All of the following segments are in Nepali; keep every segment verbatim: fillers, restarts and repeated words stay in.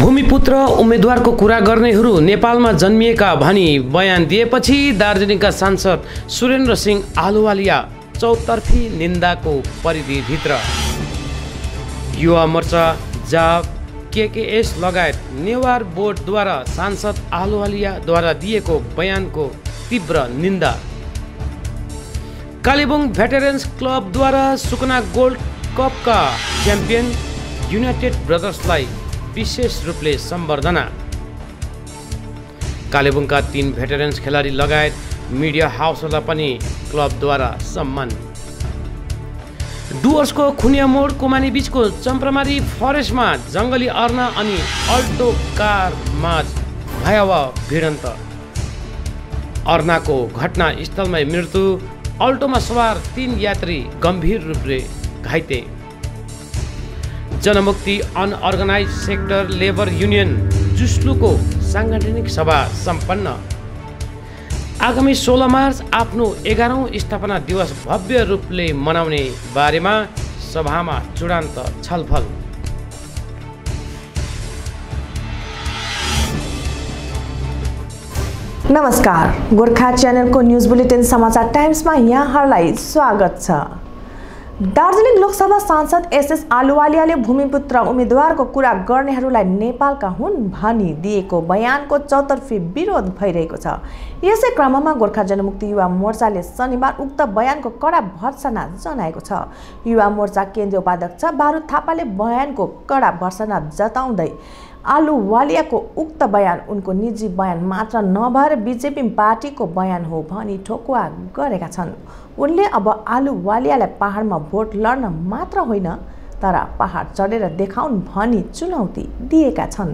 भूमिपुत्र उम्मेदवारको कुरा गर्नेहरू नेपालमा जन्मिएका भनी बयान दिएपछि दार्जिलिङका सांसद सुरेन्द्र सिंह आलुवालिया चौतर्फी निन्दाको परिधिभित्र। युवा मोर्चा, जाप, केकेएस लगायत नेवार बोर्डद्वारा सांसद आलुवालियाद्वारा दिएको बयानको तीव्र निन्दा। कालेबुङ भेटरेन्स क्लबद्वारा सुकुना गोल्ड कपका च्याम्पियन युनाइटेड ब्रदर्सलाई विशेष रूपले सम्बर्धना। कालेबुङका तीन भेटरेन्स खेलाडी लगायत मिडिया हाउसहरूलाई पनि क्लबद्वारा सम्मान। डुवर्सको खुनिया मोड कुमानी बीचको चम्प्रमारी फरेस्टमा जङ्गली अर्ना अनि अल्टो कार माझ भयावह भिडन्त। अर्नाको घटनास्थलमै मृत्यु, अल्टोमा सवार तीन यात्री गम्भीर रूपले घाइते। जनमुक्ति अनअर्गनाइज सेक्टर लेबर युनियन जुस्लुको साङ्गठनिक सभा सम्पन्न। आगामी सोह्र मार्च आफ्नो एघारौँ स्थापना दिवस भव्य रूपले मनाउने बारेमा सभामा चूडान्त छलफल। नमस्कार, गोर्खा च्यानलको न्युज बुलेटिन समाचार टाइम्समा यहाँहरूलाई स्वागत छ। दार्जिलिङ लोकसभा सांसद एसएस आलुवालियाले भूमिपुत्र उम्मेदवारको कुरा गर्नेहरूलाई नेपालका हुन् भनी दिएको बयानको चौतर्फी विरोध भइरहेको छ। यसै क्रममा गोर्खा जनमुक्ति युवा मोर्चाले शनिबार उक्त बयानको कडा भर्त्सना जनाएको छ। युवा मोर्चा केन्द्रीय उपाध्यक्ष बारुद थापाले बयानको कडा भर्त्सना जताउँदै आलुवालियाको उक्त बयान उनको निजी बयान मात्र नभएर बिजेपी पार्टीको बयान हो भनी ठोकुवा गरेका छन्। उनले अब आलुवालियालाई पहाडमा भोट लड्न मात्र होइन तर पहाड चढेर देखाउन् भनी चुनौती दिएका छन्।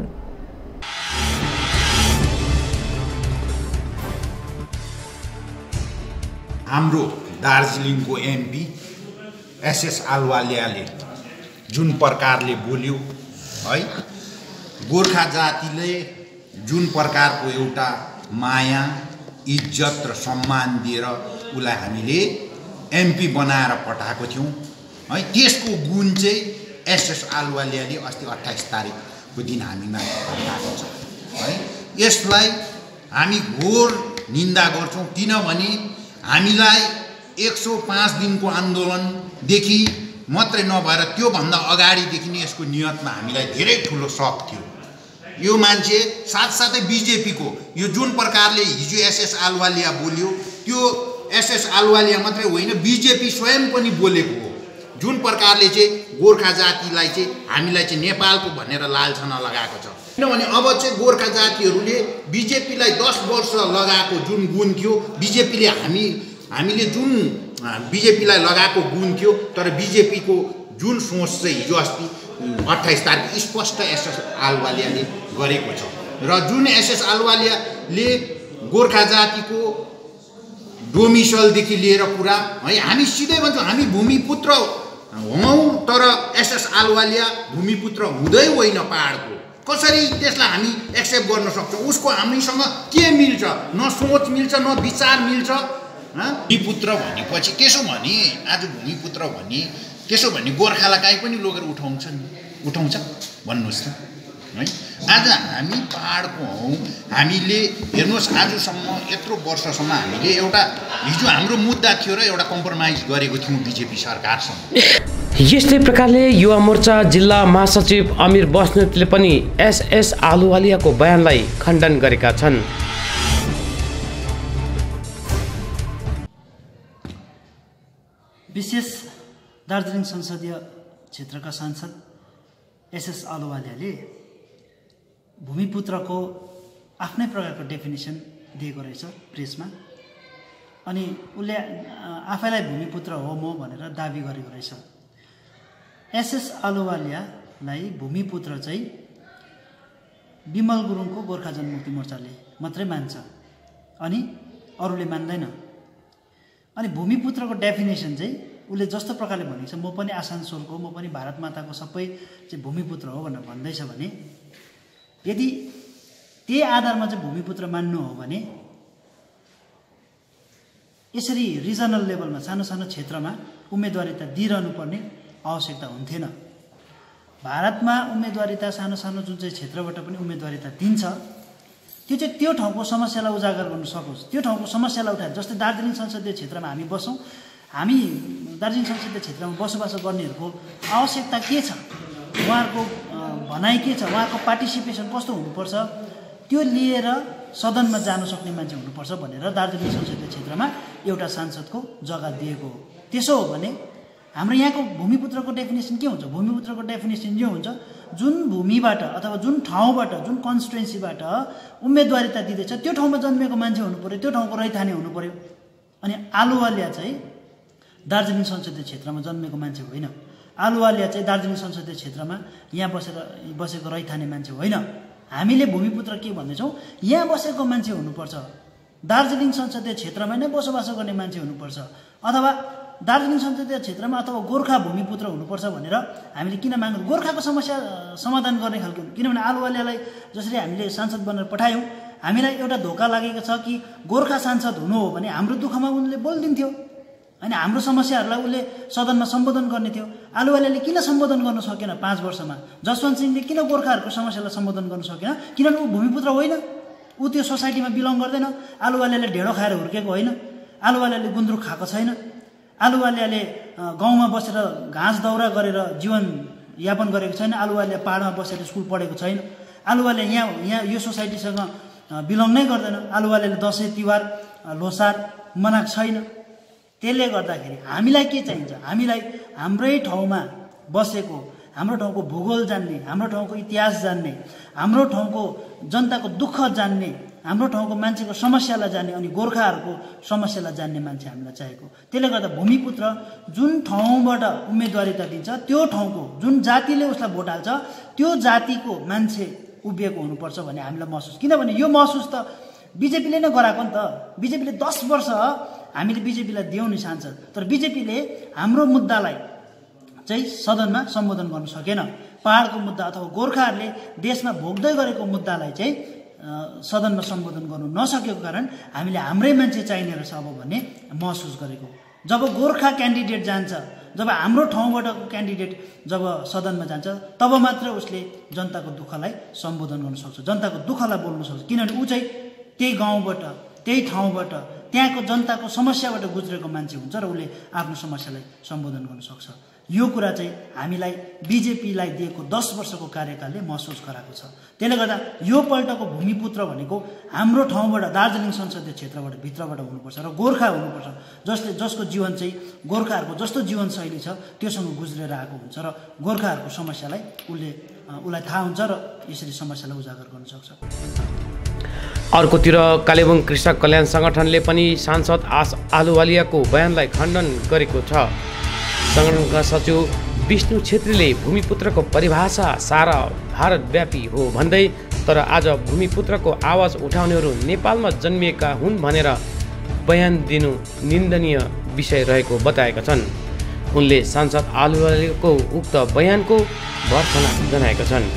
हाम्रो दार्जिलिङको एमपी एसएस आलुवालियाले जुन प्रकारले बोल्यो है, गोर्खा जातिले जुन प्रकारको एउटा माया, इज्जत र सम्मान दिएर उसलाई हामीले एमपी बनाएर पठाएको थियौँ है, त्यसको गुण चाहिँ एसएस आलुवालियाले अस्ति अट्ठाइस तारिकको दिन हामीमा पठाएको छ है। यसलाई हामी घोर निन्दा गर्छौँ, किनभने हामीलाई एक सौ पाँच दिनको आन्दोलनदेखि मात्रै नभएर त्योभन्दा अगाडिदेखि नै यसको नियतमा हामीलाई धेरै ठुलो शक थियो। यो मान्छे साथसाथै बिजेपीको यो जुन प्रकारले हिजो एसएस आलुवालिया बोल्यो, त्यो एसएस आलुवालिया मात्रै होइन, बिजेपी स्वयं पनि बोलेको हो। जुन प्रकारले चाहिँ गोर्खा जातिलाई चाहिँ हामीलाई चाहिँ नेपालको भनेर लालछना लगाएको छ। किनभने अब चाहिँ गोर्खा जातिहरूले बिजेपीलाई दस वर्ष लगाएको जुन गुण थियो, बिजेपीले हामी हामीले जुन बिजेपीलाई लगाएको गुण थियो, तर बिजेपीको जुन सोच चाहिँ हिजो अस्ति अट्ठाइस तारिक स्पष्ट एसएस आलुवालियाले गरेको छ। र जुन एसएस आलुवालियाले गोर्खा जातिको डोमिसलदेखि लिएर पुरा है, हामी सिधै भन्छौँ हामी भूमिपुत्र हौँ, तर एसएस आलुवालिया भूमिपुत्र हुँदै होइन पहाडको। कसरी त्यसलाई हामी एक्सेप्ट गर्न सक्छौँ? उसको हामीसँग के मिल्छ? न सोच मिल्छ, न विचार मिल्छ। भूमिपुत्र भनेपछि त्यसो भने आज भूमिपुत्र भने त्यसो भने गोर्खालाई काहीँ पनि लगेर उठाउँछ नि, उठाउँछ भन्नुहोस् त है। आज हामी पहाडको हौँ, हामीले हेर्नुहोस् आजसम्म यत्रो वर्षसम्म हामीले एउटा हिजो हाम्रो मुद्दा थियो र एउटा कम्प्रोमाइज गरेको थियौँ बिजेपी सरकारसँग। यस्तै प्रकारले युवा मोर्चा जिल्ला महासचिव अमिर बस्नेतले पनि एसएस आलुवालियाको बयानलाई खण्डन गरेका छन्। विशेष दार्जिलिङ संसदीय क्षेत्रका सांसद एसएस आलुवालियाले भूमिपुत्रको आफ्नै प्रकारको डेफिनेसन दिएको रहेछ प्रेसमा, अनि उसले आफैलाई भूमिपुत्र हो म भनेर दाबी गरेको रहेछ। एसएस आलुवालियालाई भूमिपुत्र चाहिँ विमल गुरुङको गोर्खा जनमुक्ति मोर्चाले मात्रै मान्छ अनि अरूले मान्दैन। अनि भूमिपुत्रको डेफिनेसन चाहिँ उसले जस्तो प्रकारले भनेको छ, म पनि आसानसोलको, म पनि भारत माताको सबै चाहिँ भूमिपुत्र हो भनेर भन्दैछ भने, यदि त्यही आधारमा चाहिँ भूमिपुत्र मान्नु हो भने यसरी रिजनल लेभलमा सानो सानो क्षेत्रमा उम्मेदवारिता दिइरहनु पर्ने आवश्यकता हुन्थेन। भारतमा उम्मेदवारिता सानो सानो जुन चाहिँ क्षेत्रबाट पनि उम्मेदवारिता दिन्छ त्यो चाहिँ त्यो ठाउँको समस्यालाई उजागर गर्न सकोस्, त्यो ठाउँको समस्यालाई उठाएर। जस्तै दार्जिलिङ संसदीय क्षेत्रमा हामी बसौँ, हामी दार्जिलिङ संसदीय क्षेत्रमा बसोबासो गर्नेहरूको आवश्यकता के छ, उहाँहरूको भनाइ के छ, उहाँहरूको पार्टिसिपेसन कस्तो हुनुपर्छ, त्यो लिएर सदनमा जान सक्ने मान्छे हुनुपर्छ भनेर दार्जिलिङ संसदीय क्षेत्रमा एउटा सांसदको जग्गा दिएको हो। त्यसो हो भने हाम्रो यहाँको भूमिपुत्रको डेफिनेसन के हुन्छ? भूमिपुत्रको डेफिनेसन यो हुन्छ, जुन भूमिबाट अथवा जुन ठाउँबाट, जुन कन्स्टिट्युन्सीबाट उम्मेदवारिता दिँदैछ त्यो ठाउँमा जन्मेको मान्छे हुनु पऱ्यो, त्यो ठाउँको रैथाने हुनु पऱ्यो। अनि आलुवालिया चाहिँ दार्जिलिङ संसदीय क्षेत्रमा जन्मेको मान्छे होइन। आलुवालिया चाहिँ दार्जिलिङ संसदीय क्षेत्रमा यहाँ बसेर बसेको रैथाने मान्छे होइन। हामीले भूमिपुत्र के भन्दैछौँ? यहाँ बसेको मान्छे हुनुपर्छ, दार्जिलिङ संसदीय क्षेत्रमा नै बसोबासो गर्ने मान्छे हुनुपर्छ, अथवा दार्जिलिङ संसदीय क्षेत्रमा अथवा गोर्खा भूमिपुत्र हुनुपर्छ भनेर हामीले किन माग्नु? गोर्खाको समस्या समाधान गर्ने खालको। किनभने आलुवालियालाई जसरी हामीले सांसद बनेर पठायौँ, हामीलाई एउटा धोका लागेको छ कि गोर्खा सांसद हुनु हो भने हाम्रो दुःखमा उनले बोलिदिन्थ्यो, होइन? हाम्रो समस्याहरूलाई उसले सदनमा सम्बोधन गर्ने थियो। आलुवालियाले किन सम्बोधन गर्न सकेन पाँच वर्षमा? जसवन्त सिंहले किन गोर्खाहरूको समस्यालाई सम्बोधन गर्न सकेन? किनभने ऊ भूमिपुत्र होइन, ऊ त्यो सोसाइटीमा बिलङ गर्दैन। आलुवालियाले ढेँडो खाएर हुर्केको होइन, आलुवालियाले गुन्द्रुक खाएको छैन, आलुवालियाले गाउँमा बसेर घाँस दाउरा गरेर जीवन यापन गरेको छैन, आलुवालिया पाहाडमा बसेर स्कुल पढेको छैन, आलुवालिया यहाँ यहाँ यो सोसाइटीसँग बिलङ नै गर्दैन, आलुवालियाले दसैँ तिहार लोसार मनाएको छैन। त्यसले गर्दाखेरि हामीलाई के चाहिन्छ? हामीलाई हाम्रै ठाउँमा बसेको, हाम्रो ठाउँको भूगोल जान्ने, हाम्रो ठाउँको इतिहास जान्ने, हाम्रो ठाउँको जनताको दुःख जान्ने, हाम्रो ठाउँको मान्छेको समस्यालाई जान्ने अनि गोर्खाहरूको समस्यालाई जान्ने मान्छे हामीलाई चाहिएको। त्यसले गर्दा भूमिपुत्र जुन ठाउँबाट उम्मेदवारिता दिन्छ त्यो ठाउँको जुन जातिले उसलाई भोट हाल्छ त्यो जातिको मान्छे उभिएको हुनुपर्छ भन्ने हामीलाई महसुस। किनभने यो महसुस त बिजेपीले नै गराएको नि त। बिजेपीले दस वर्ष हामीले बिजेपीलाई दियौँ नि सांसद, तर बिजेपीले हाम्रो मुद्दालाई चाहिँ सदनमा सम्बोधन गर्न सकेन। पहाडको मुद्दा अथवा गोर्खाहरूले देशमा भोग्दै गरेको मुद्दालाई चाहिँ सदनमा सम्बोधन गर्नु नसकेको कारण हामीले हाम्रै मान्छे चाहिने रहेछ अब भन्ने महसुस गरेको। जब गोर्खा क्यान्डिडेट जान्छ, जब हाम्रो ठाउँबाटको क्यान्डिडेट जब सदनमा जान्छ, तब मात्र उसले जनताको दुःखलाई सम्बोधन गर्न सक्छ, जनताको दुःखलाई बोल्न सक्छ। किनभने ऊ चाहिँ त्यही गाउँबाट, त्यही ठाउँबाट, त्यहाँको जनताको समस्याबाट गुज्रेको मान्छे हुन्छ र उसले आफ्नो समस्यालाई सम्बोधन गर्न सक्छ। यो कुरा चाहिँ हामीलाई बिजेपीलाई दिएको दस वर्षको कार्यकालले महसुस गराएको छ। त्यसले गर्दा यो पल्टको भूमिपुत्र भनेको हाम्रो ठाउँबाट, दार्जिलिङ संसदीय क्षेत्रबाट, भित्रबाट हुनुपर्छ र गोर्खा हुनुपर्छ, जसले जसको जीवन चाहिँ गोर्खाहरूको जस्तो जीवनशैली छ त्योसँग गुज्रेर आएको हुन्छ र गोर्खाहरूको समस्यालाई उसले उसलाई थाहा हुन्छ र यसरी समस्यालाई उजागर गर्न सक्छ। अर्कोतिर कालेबुङ कृषक कल्याण सङ्गठनले पनि सांसद आस आलुवालियाको बयानलाई खण्डन गरेको छ। सङ्गठनका सचिव विष्णु छेत्रीले भूमिपुत्रको परिभाषा सारा भारतव्यापी हो भन्दै, तर आज भूमिपुत्रको आवाज उठाउनेहरू नेपालमा जन्मिएका हुन् भनेर बयान दिनु निन्दनीय विषय रहेको बताएका छन्। उनले सांसद आलुवालियाको उक्त बयानको भर्त्सना जनाएका छन्।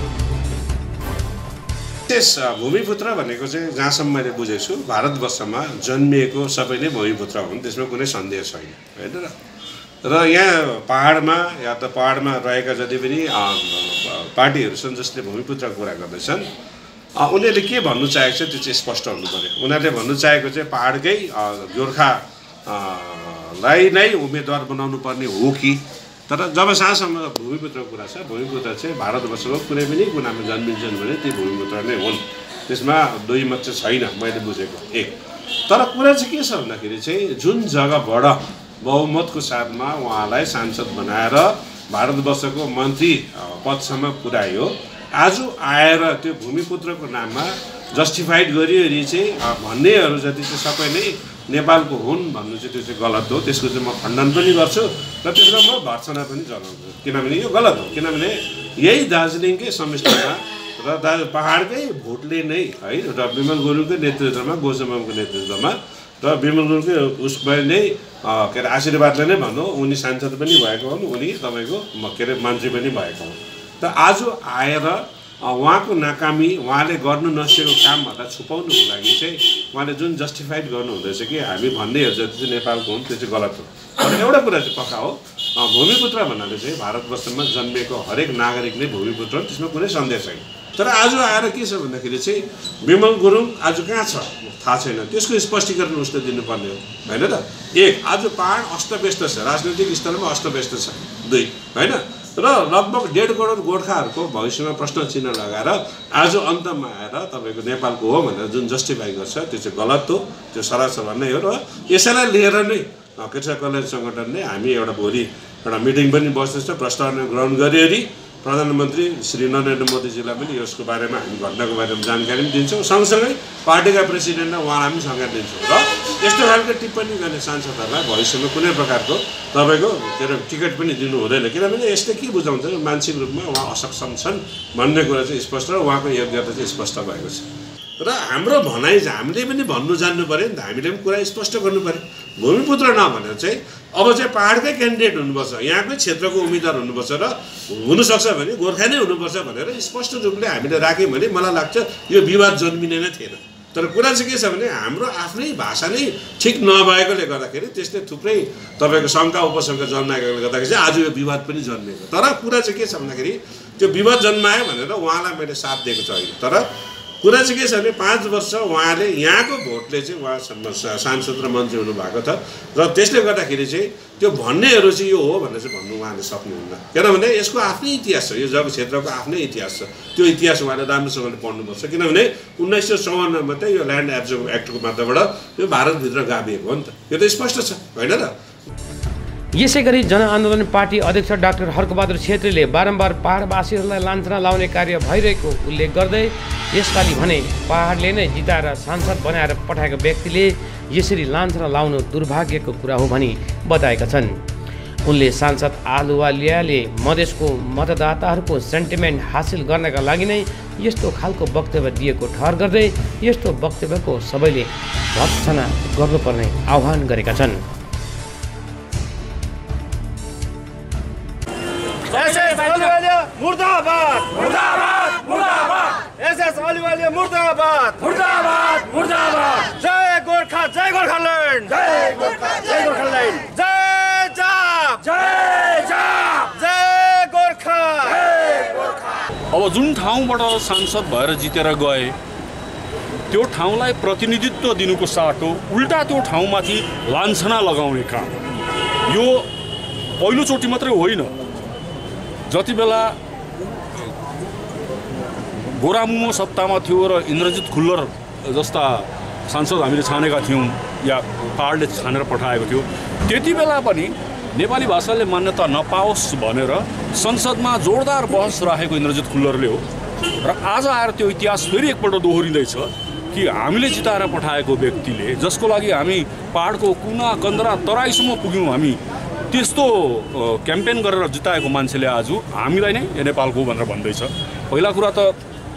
भूमिपुत्र भनेको चाहिँ जहाँसम्म मैले बुझेको छु भारतवर्षमा जन्मिएको सबै नै भूमिपुत्र हुन्, त्यसमा कुनै सन्देह छैन, होइन र र यहाँ पहाडमा या त पहाडमा रहेका जति पनि पार्टीहरू छन् जसले भूमिपुत्रको कुरा गर्दैछन्, उनीहरूले के भन्नु चाहेको छ त्यो चाहिँ स्पष्ट हुनु पऱ्यो। उनीहरूले भन्नु चाहेको चाहिँ पहाडकै गोर्खालाई नै उम्मेदवार बनाउनु पर्ने हो कि, तर जब साँसम्म भूमिपुत्रको कुरा छ, भूमिपुत्र चाहिँ भारतवर्षको कुनै पनि कुनामा जन्मिन्छन् भने ती भूमिपुत्र नै हुन्, त्यसमा दुई मत चाहिँ छैन मैले बुझेको एक। तर कुरा चाहिँ के छ भन्दाखेरि चाहिँ जुन जग्गाबाट बहुमतको साथमा उहाँलाई सांसद बनाएर भारतवर्षको मन्त्री पदसम्म पुर्यायो, आज आएर त्यो भूमिपुत्रको नाममा जस्टिफाइड गरिवरी चाहिँ भन्नेहरू जति चाहिँ सबै नै नेपालको हुन् भन्नु चाहिँ त्यो चाहिँ गलत हो। त्यसको चाहिँ म खण्डन पनि गर्छु र त्यसमा म भर्त्सना पनि जनाउँछु, किनभने यो गलत हो। किनभने यही दार्जिलिङकै समष्टिमा र दा पहाडकै भोटले नै है र विमल गुरुङकै नेतृत्वमा, गोजमामको नेतृत्वमा र विमल गुरुङकै उसमा नै के अरे आशीर्वादले नै भनौँ उनी सांसद पनि भएको हुन्, उनी तपाईँको के अरे मन्त्री पनि भएको हुन्। त आज आएर उहाँको नाकामी उहाँले गर्नु नसकेको कामभन्दा छुपाउनुको लागि चाहिँ उहाँले जुन जस्टिफाइड गर्नुहुँदैछ कि हामी भन्नेहरू जति चाहिँ नेपालको हुन् त्यो चाहिँ गलत हो। तर एउटा कुरा चाहिँ पक्का हो, भूमिपुत्र भन्नाले चाहिँ भारतवर्षमा जन्मेको हरेक नागरिक नै भूमिपुत्र हो, त्यसमा कुनै सन्देह छैन। तर आज आएर के छ भन्दाखेरि चाहिँ विमल गुरुङ आज कहाँ छ थाहा छैन, त्यसको स्पष्टीकरण उसले दिनुपर्ने हो होइन त। एक, आज पहाड अस्तव्यस्त छ, राजनैतिक स्तरमा अस्तव्यस्त छ। दुई, होइन, र लगभग डेढ करोड गोर्खाहरूको भविष्यमा प्रश्न चिन्ह लगाएर आज अन्तमा आएर तपाईँको नेपालको हो भनेर जुन जस्टिफाई गर्छ त्यो चाहिँ गलत हो, त्यो सरासर भन्ने हो। र यसैलाई लिएर नै कृषक कल्याण सङ्गठनले हामी एउटा भोलि एउटा मिटिङ पनि बस्दैछ, प्रस्ताव ग्रहण गरिवरी प्रधानमन्त्री श्री नरेन्द्र मोदीजीलाई पनि यसको बारेमा हामी घटनाको बारेमा जानकारी पनि दिन्छौँ, सँगसँगै पार्टीका प्रेसिडेन्टलाई उहाँलाई पनि सङ्केत दिन्छौँ। र यस्तो खालको टिप्पणी गर्ने सांसदहरूलाई भविष्यमा कुनै प्रकारको तपाईँको के अरे टिकट पनि दिनु हुँदैन, किनभने यसले के बुझाउँछ मानसिक रूपमा उहाँ असक्षम छन् भन्ने कुरा चाहिँ स्पष्ट र उहाँको योग्यता चाहिँ स्पष्ट भएको छ। र हाम्रो भनाइ चाहिँ हामीले पनि भन्नु जान्नु पऱ्यो नि त, हामीले पनि कुरा स्पष्ट गर्नु पऱ्यो। भूमिपुत्र नभनेर चाहिँ अब चाहिँ पाहाडकै क्यान्डिडेट हुनुपर्छ, यहाँकै क्षेत्रको उम्मेदवार हुनुपर्छ र हुनसक्छ भने गोर्खा नै हुनुपर्छ भनेर स्पष्ट रूपले हामीले राख्यौँ भने मलाई लाग्छ यो विवाद जन्मिने नै थिएन। तर कुरा चाहिँ के छ भने हाम्रो आफ्नै भाषा नै ठिक नभएकोले गर्दाखेरि त्यसले थुप्रै तपाईँको शङ्का उपशङ्का जन्माएकोले गर्दाखेरि चाहिँ आज यो विवाद पनि जन्मिएको। तर कुरा चाहिँ के छ भन्दाखेरि त्यो विवाद जन्मायो भनेर उहाँलाई मैले साथ दिएको छ होइन। तर कुरा चाहिँ के छ भने पाँच वर्ष उहाँले यहाँको भोटले चाहिँ उहाँ सांसद र मन्त्री हुनुभएको छ र त्यसले गर्दाखेरि चाहिँ त्यो भन्नेहरू चाहिँ यो हो भनेर चाहिँ भन्नु उहाँले सक्नुहुन्न, किनभने यसको आफ्नै इतिहास छ, यो जग्गा क्षेत्रको आफ्नै इतिहास छ। त्यो इतिहास उहाँले राम्रोसँगले पढ्नुपर्छ, किनभने उन्नाइस सय चौवन्नमा त यो ल्यान्ड एब्जर्भ एक्टको माध्यमबाट यो भारतभित्र गाभिएको हो नि त, यो त स्पष्ट छ होइन र। यसै गरी जनआन्दोलन पार्टी अध्यक्ष डाक्टर हर्कबहादुर छेत्रीले बारम्बार पहाडवासीहरूलाई लाञ्छना लाउने कार्य भइरहेको उल्लेख गर्दै यसपालि भने पहाडले नै जिताएर सांसद बनाएर पठाएको व्यक्तिले यसरी लाञ्छना लाउनु दुर्भाग्यको कुरा हो भनी बताएका छन्। उनले सांसद आलुवालियाले मधेसको मतदाताहरूको सेन्टिमेन्ट हासिल गर्नका लागि नै यस्तो खालको वक्तव्य दिएको ठहर गर्दै यस्तो वक्तव्यको सबैले भर्त्सना गर्नुपर्ने आह्वान गरेका छन्। मुर्दाबाद मुर्दाबाद मुर्दाबाद एसएस अलिवालिया मुर्दाबाद मुर्दाबाद मुर्दाबाद जय गोर्खा जय गोर्खाल्यान्ड जय गोर्खा जय गोर्खाल्यान्ड जय जाप जय जाप जय गोर्खा जय गोर्खा। अब जुन ठाउँबाट सांसद भएर जितेर गए त्यो ठाउँलाई प्रतिनिधित्व दिनुको साटो उल्टा त्यो ठाउँमाथि लाञ्छना लगाउने काम यो पहिलोचोटि मात्रै होइन। जति बेला गोरामुमो सत्तामा थियो र इन्द्रजित खुल्लर जस्ता सांसद हामीले छानेका थियौँ या पाहाडले छानेर पठाएको थियो, त्यति बेला पनि नेपाली भाषाले मान्यता नपाओस् भनेर संसदमा जोरदार बहस राखेको इन्द्रजित खुल्लरले हो। र आज आएर त्यो इतिहास फेरि एकपल्ट दोहोरिँदैछ कि हामीले जिताएर पठाएको व्यक्तिले, जसको लागि हामी पाहाडको कुना कन्दरा तराईसम्म पुग्यौँ, हामी त्यस्तो क्याम्पेन गरेर जिताएको मान्छेले आज हामीलाई नै नेपालको भनेर भन्दैछ। पहिला कुरा त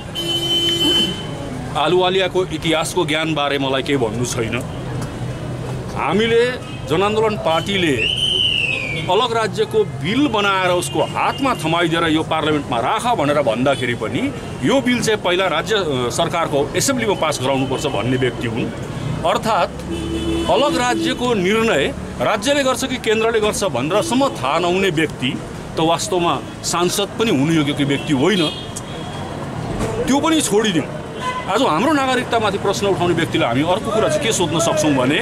आलुवालियाको इतिहासको ज्ञानबारे मलाई केही भन्नु छैन। हामीले जनआन्दोलन पार्टीले अलग राज्यको बिल बनाएर उसको हातमा थमाइदिएर यो पार्लियामेन्टमा राख भनेर भन्दाखेरि पनि यो बिल चाहिँ पहिला राज्य सरकारको एसेम्ब्लीमा पास गराउनुपर्छ भन्ने व्यक्ति हुन्। अर्थात् अलग राज्यको निर्णय राज्यले गर्छ कि केन्द्रले गर्छ भनेरसम्म थाहा नहुने व्यक्ति त वास्तवमा सांसद पनि हुनुयोग्यको व्यक्ति होइन। त्यो पनि छोडिदिउँ। आज हाम्रो नागरिकतामाथि प्रश्न उठाउने व्यक्तिलाई हामी अर्को कुरा चाहिँ के सोध्न सक्छौँ भने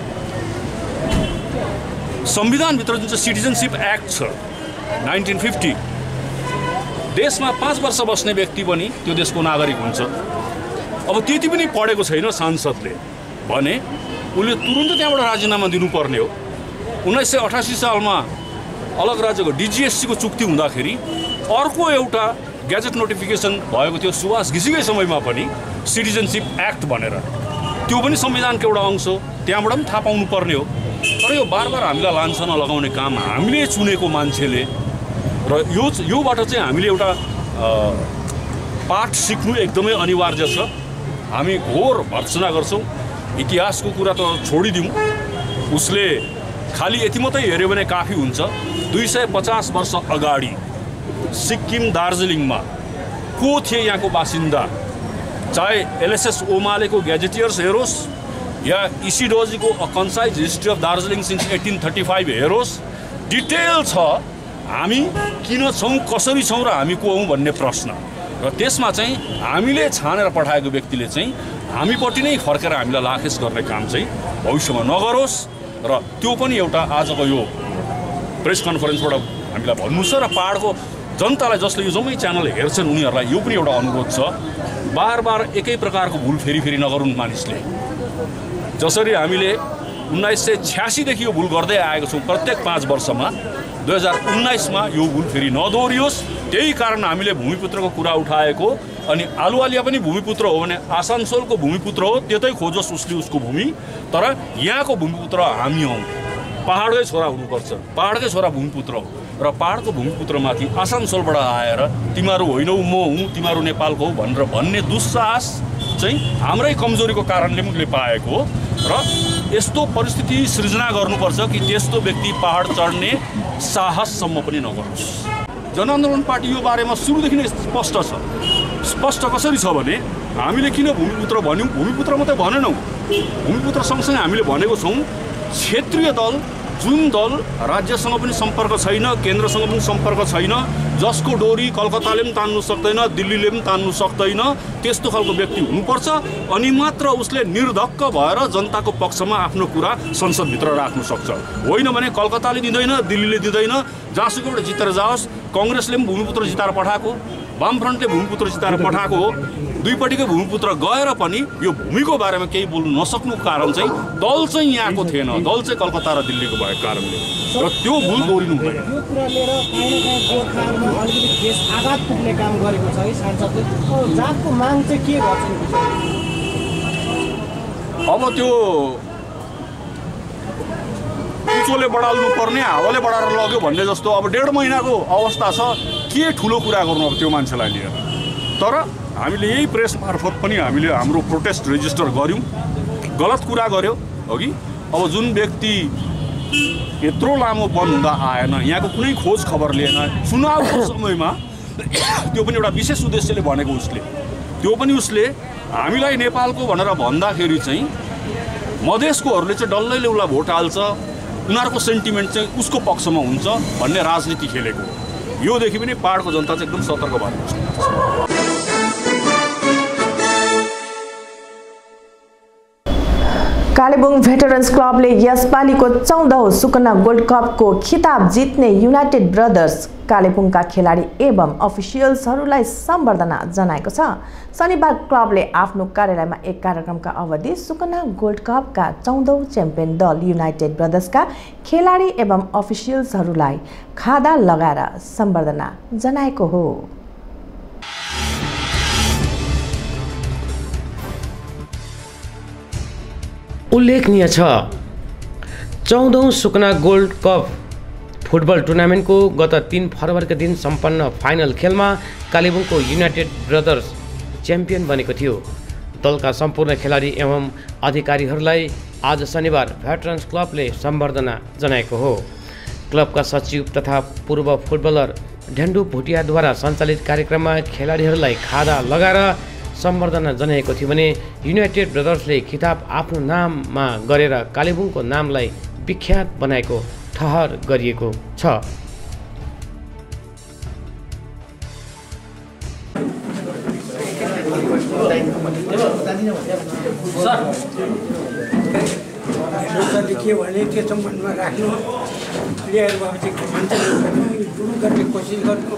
संविधानभित्र जुन चाहिँ सिटिजनसिप एक्ट छ नाइन्टिन फिफ्टी, देशमा पाँच वर्ष बस्ने व्यक्ति पनि त्यो देशको नागरिक हुन्छ। अब त्यति पनि पढेको छैन सांसदले भने उसले तुरुन्त त्यहाँबाट राजीनामा दिनुपर्ने हो। उन्नाइस सय अठासी सालमा अलग राज्यको डिजिएससीको चुक्ति हुँदाखेरि अर्को एउटा ग्याजेट नोटिफिकेसन भएको थियो सुभाष घिसिकै समयमा पनि सिटिजनसिप एक्ट भनेर, त्यो पनि संविधानको एउटा अंश हो, त्यहाँबाट पनि थाहा पाउनु पर्ने हो। तर यो बार बार हामीलाई लाञ्छना लगाउने काम हामीले चुनेको मान्छेले र यो योबाट चाहिँ हामीले एउटा पाठ सिक्नु एकदमै अनिवार्य छ। हामी घोर भर्त्सना गर्छौँ, इतिहासको कुरा त छोडिदिउँ, उसले खालि यति मात्रै हेऱ्यो भने काफी हुन्छ। दुई सय पचास वर्ष अगाडि सिक्किम दार्जिलिङमा को थिए यहाँको बासिन्दा, चाहे एलएसएस ओमालेको ग्याजेटियर्स हेरोस् या इसिडोजीको a concise history of Darjeeling since eighteen thirty five हेरोस्, डिटेल छ हामी किन छौँ, कसरी छौँ र हामी को हौँ भन्ने प्रश्न। र त्यसमा चाहिँ हामीले छानेर पठाएको व्यक्तिले चाहिँ हामीपट्टि नै फर्केर हामीलाई लाखेस गर्ने काम चाहिँ भविष्यमा नगरोस्। र त्यो पनि एउटा आजको यो प्रेस कन्फरेन्सबाट हामीलाई भन्नु छ। र पाहाडको जनतालाई जसले यो जम्मै च्यानल हेर्छन् उनीहरूलाई यो पनि एउटा अनुरोध छ, बार बार एकै प्रकारको भुल फेरि फेरि नगरून् मानिसले। जसरी हामीले उन्नाइस सय छ्यासीदेखि यो भुल गर्दै आएको छौँ, प्रत्येक पाँच वर्षमा दुई हजार उन्नाइसमा यो भुल फेरि नदोहोरियोस्। त्यही कारण हामीले भूमिपुत्रको कुरा उठाएको। अनि आलुवालिया पनि भूमिपुत्र हो भने आसानसोलको भूमिपुत्र हो, त्यतै खोजोस् उसले उसको भूमि। तर यहाँको भूमिपुत्र हामी हौँ, पहाडकै छोरा हुनुपर्छ, पहाडकै छोरा भूमिपुत्र हो। र पहाडको भूमिपुत्रमाथि आसानसोलबाट आएर तिमीहरू होइनौ म हुँ, तिमीहरू नेपालको हो भनेर भन्ने दुस्साहस चाहिँ हाम्रै कमजोरीको कारणले मैले पाएको हो। र यस्तो परिस्थिति सृजना गर्नुपर्छ कि त्यस्तो व्यक्ति पहाड चढ्ने साहससम्म पनि नगरोस्। जनआन्दोलन पार्टी यो बारेमा सुरुदेखि नै स्पष्ट छ। स्पष्ट कसरी छ भने हामीले किन भूमिपुत्र भन्यौँ, भूमिपुत्र मात्रै भनेनौँ, भूमिपुत्र सँगसँगै हामीले भनेको छौँ क्षेत्रीय दल, जुन दल राज्यसँग पनि सम्पर्क छैन, केन्द्रसँग पनि सम्पर्क छैन, जसको डोरी कलकत्ताले पनि तान्नु सक्दैन, दिल्लीले पनि तान्नु सक्दैन, त्यस्तो खालको व्यक्ति हुनुपर्छ। अनि मात्र उसले निर्धक्क भएर जनताको पक्षमा आफ्नो कुरा संसदभित्र राख्नु सक्छ। होइन भने कलकत्ताले दिँदैन, दिल्लीले दिँदैन, जहाँसुकैबाट जितेर जाओस्। कङ्ग्रेसले पनि भूमिपुत्र जिताएर पठाएको, वामफ्रन्टले भूमिपुत्र जिताएर पठाएको हो। दुईपट्टिकै भूमिपुत्र गएर पनि यो भूमिको बारेमा केही बोल्नु नसक्नुको कारण चाहिँ दल चाहिँ यहाँको थिएन, दल चाहिँ कलकत्ता र दिल्लीको भएको कारणले। र त्यो भुल दोहोरिनु हुँदैन। यो कुरा लिएर काहीँ न काहीँ गोर्खाहरूमा अलिकति देश आघात पुग्ने काम गरेको छ है सांसदले। जातको माग चाहिँ के गर्छन्? अब त्यो कुचोले बढाल्नु पर्ने हावाले बढाएर लग्यो भन्ने जस्तो अब डेढ महिनाको अवस्था छ, के ठुलो कुरा गर्नु अब त्यो मान्छेलाई लिएर। तर हामीले यही प्रेस मार्फत पनि हामीले हाम्रो प्रोटेस्ट रेजिस्टर गऱ्यौँ। गलत कुरा गर्यो अघि। अब जुन व्यक्ति यत्रो लामो बन्द हुँदा आएन, यहाँको कुनै खोज खबर लिएन, चुनावको समयमा त्यो पनि एउटा विशेष उद्देश्यले भनेको उसले, त्यो पनि उसले हामीलाई नेपालको भनेर भन्दाखेरि चाहिँ मधेसकोहरूले चाहिँ डल्लैले उसलाई भोट हाल्छ, उनीहरूको सेन्टिमेन्ट चाहिँ उसको पक्षमा हुन्छ भन्ने राजनीति खेलेको। योदेखि पनि पहाडको जनता चाहिँ एकदम सतर्क भएर बस्नुपर्छ। कालेबुङ भेटरन्स क्लबले यसपालिको चौधौँ सुकना गोल्ड कपको खिताब जित्ने युनाइटेड ब्रदर्स कालेबुङका खेलाडी एवं अफिसियल्सहरूलाई सम्बर्धना जनाएको छ। शनिबार क्लबले आफ्नो कार्यालयमा एक कार्यक्रमका अवधि सुकना गोल्ड कपका चौधौँ च्याम्पियन दल युनाइटेड ब्रदर्सका खेलाडी एवं अफिसियल्सहरूलाई खादा लगाएर सम्बर्धना जनाएको हो। उल्लेखनीय छ, चौधौँ सुकना गोल्ड कप फुटबल टुर्नामेन्टको गत तीन फरवरीका दिन सम्पन्न फाइनल खेलमा कालेबुङको युनाइटेड ब्रदर्स च्याम्पियन बनेको थियो। दलका सम्पूर्ण खेलाडी एवं अधिकारीहरूलाई आज शनिबार भेटरन्स क्लबले सम्बर्धना जनाएको हो। क्लबका सचिव तथा पूर्व फुटबलर ढेन्डु भुटियाद्वारा सञ्चालित कार्यक्रममा खेलाडीहरूलाई खादा लगाएर सम्बर्धना जनाएको थियो भने युनाइटेड ब्रदर्सले खिताब आफ्नो नाममा गरेर कालेबुङको नामलाई विख्यात बनाएको ठहर गरिएको छ। के भने त्यसो मनमा राख्नु, प्लेयरबाट चाहिँ मान्छेले जुन गर्ने कोसिस गर्नु।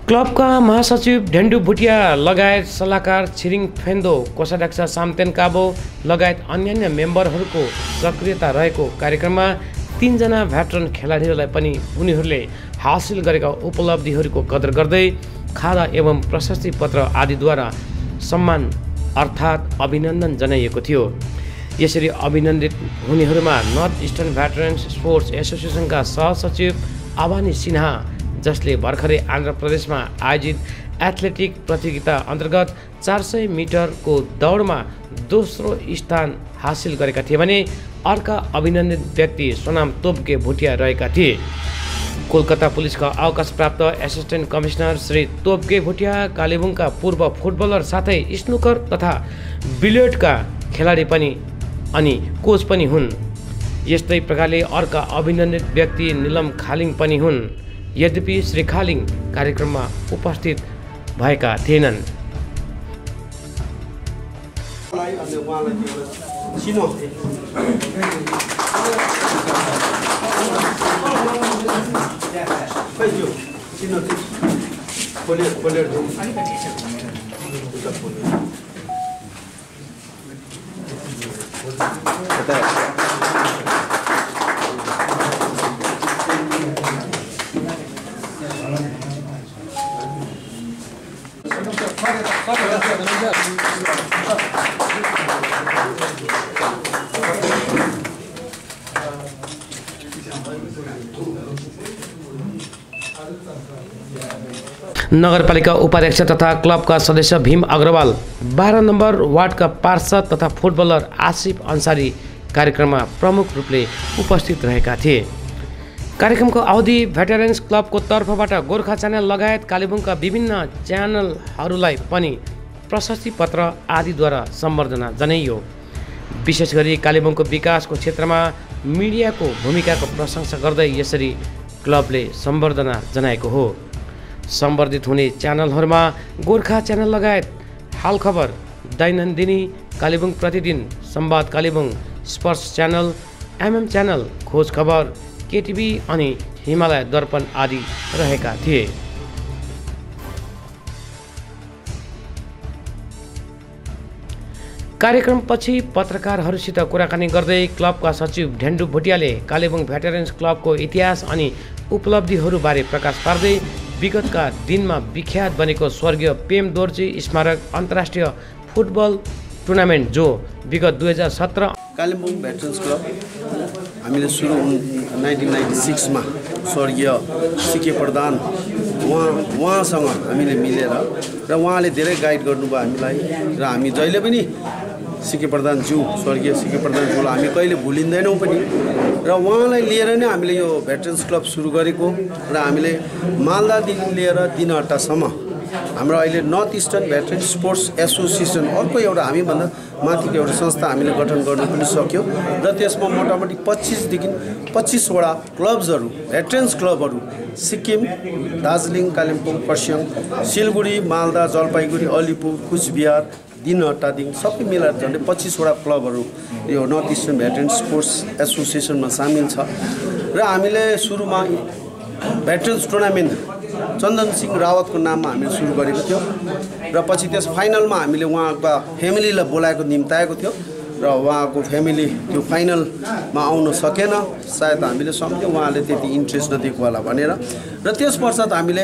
क्लबका महासचिव ढेन्डु भुटिया लगायत सल्लाहकार छिरिङ फेन्दो, कोषाध्यक्ष सामतेन काबो लगायत अन्यान्य मेम्बरहरूको सक्रियता रहेको कार्यक्रममा तीनजना भेटरन खेलाडीहरूलाई पनि उनीहरूले हासिल गरेका उपलब्धिहरूको कदर गर्दै खादा एवं प्रशस्ति पत्र आदिद्वारा सम्मान अर्थात् अभिनन्दन जनाइएको थियो। यसरी अभिनन्दित हुनेहरूमा नर्थ इस्टर्न भेटरन्स स्पोर्ट्स एसोसिएसनका सहसचिव आवानी सिन्हा, जसले भर्खरै आन्ध्र प्रदेशमा आयोजित एथलेटिक प्रतियोगिता अन्तर्गत चार सय मिटरको दौडमा दोस्रो स्थान हासिल गरेका थिए भने अर्का अभिनन्दित व्यक्ति सोनाम तोप्गे भुटिया रहेका थिए। कोलकाता पुलिसका अवकाश प्राप्त एसिस्टेन्ट कमिसनर श्री तोप्गे भुटिया कालेबुङका पूर्व फुटबलर साथै स्नुकर तथा बिलियर्डका खेलाडी पनि अनि कोच पनि हुन्। यस्तै प्रकारले अर्का अभिनन्दित व्यक्ति निलम खालिङ पनि हुन्। यद्यपि श्री खालिङ कार्यक्रममा उपस्थित भएका थिएनन्। नगरपालिका उपाध्यक्ष तथा क्लबका सदस्य भीम अग्रवाल, बाह्र नम्बर वार्डका पार्षद तथा फुटबलर आसिफ अन्सारी कार्यक्रममा प्रमुख रूपले उपस्थित रहेका थिए। कार्यक्रमको अवधि भेटरेन्स क्लबको तर्फबाट गोर्खा च्यानल लगायत कालेबुङका विभिन्न च्यानलहरूलाई पनि प्रशस्ति पत्र आदिद्वारा सम्बर्धना जनाइयो। विशेष गरी कालेबुङको विकासको क्षेत्रमा मिडियाको भूमिकाको प्रशंसा गर्दै यसरी क्लबले सम्बर्धना जनाएको हो। सम्बर्धित हुने च्यानलहरूमा गोर्खा च्यानल लगायत हाल खबर, दैनन्दिनी, कालेबुङ प्रतिदिन, संवाद कालेबुङ, स्पर्श च्यानल, एमएम च्यानल, खोज खबर, केटिभी अनि हिमालय दर्पण आदि रहेका थिए। कार्यक्रमपछि पत्रकारहरूसित कुराकानी गर्दै क्लबका सचिव ढेन्डु भुटियाले कालेबुङ भेटरेन्स क्लबको इतिहास अनि उपलब्धिहरूबारे प्रकाश पार्दै विगतका दिनमा विख्यात बनेको स्वर्गीय पेम दोर्जी स्मारक अन्तर्राष्ट्रिय फुटबल टुर्नामेन्ट जो विगत दुई हजार सत्र कालेबुङ भेटरेन्स क्लब हामीले सुरु नाइन्टिन नाइन्टी सिक्समा स्वर्गीय सिके प्रधान उहाँ उहाँसँग हामीले मिलेर र उहाँले धेरै गाइड गर्नुभयो हामीलाई र हामी जहिले पनि सिके प्रधानज्यू स्वर्गीय सिके प्रधानज्यूलाई हामी कहिले भुलिँदैनौँ पनि र उहाँलाई लिएर नै हामीले यो भेटरेन्स क्लब सुरु गरेको र हामीले मालदादेखि लिएर दिनहट्टासम्म हाम्रो अहिले north eastern veterans sports association अर्को एउटा हामीभन्दा माथिको एउटा संस्था हामीले गठन गर्न पनि सक्यो र त्यसमा मोटामोटी पच्चिसदेखि पच्चिसवटा क्लब्सहरू भेटरेन्स क्लबहरू सिक्किम, दार्जिलिङ, कालिम्पोङ, खरसाङ, सिलगढी, मालदा, जलपाइगुडी, अलिपुर, कुचबिहार, दिनहट्टादेखि सबै मिलाएर झन्डै पच्चिसवटा क्लबहरू यो नर्थ इस्टर्न भेटरेन्स स्पोर्ट्स एसोसिएसनमा सामेल छ र हामीले सुरुमा भेटरेन्स टुर्नामेन्ट चन्दन सिंह रावतको नाममा हामीले सुरु गरेको थियौँ र पछि त्यस फाइनलमा हामीले उहाँका फ्यामिलीलाई बोलाएको निम्ताएको थियो र उहाँको फ्यामिली त्यो फाइनलमा आउन सकेन। सायद हामीले सम्झ्यौँ उहाँले त्यति इन्ट्रेस्ट नदिएको होला भनेर र त्यस पश्चात हामीले